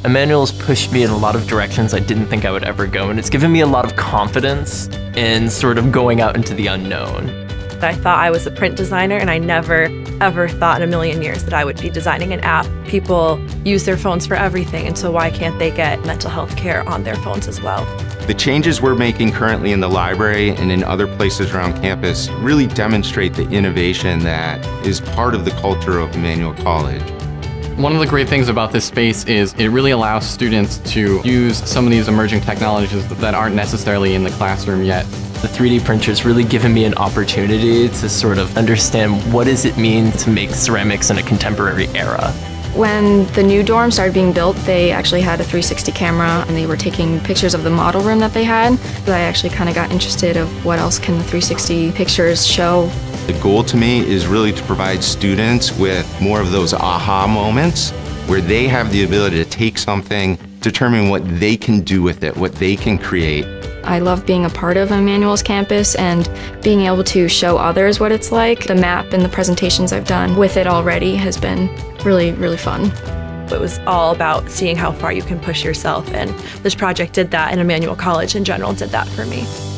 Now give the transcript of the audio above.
Emmanuel's pushed me in a lot of directions I didn't think I would ever go, and it's given me a lot of confidence in sort of going out into the unknown. I thought I was a print designer, and I never, ever thought in a million years that I would be designing an app. People use their phones for everything, and so why can't they get mental health care on their phones as well? The changes we're making currently in the library and in other places around campus really demonstrate the innovation that is part of the culture of Emmanuel College. One of the great things about this space is it really allows students to use some of these emerging technologies that aren't necessarily in the classroom yet. The 3D printer's really given me an opportunity to sort of understand what does it mean to make ceramics in a contemporary era. When the new dorm started being built, they actually had a 360 camera and they were taking pictures of the model room that they had. I actually kind of got interested of what else can the 360 pictures show. The goal to me is really to provide students with more of those aha moments where they have the ability to take something, determine what they can do with it, what they can create. I love being a part of Emmanuel's campus and being able to show others what it's like. The map and the presentations I've done with it already has been really, really fun. It was all about seeing how far you can push yourself, and this project did that, and Emmanuel College in general did that for me.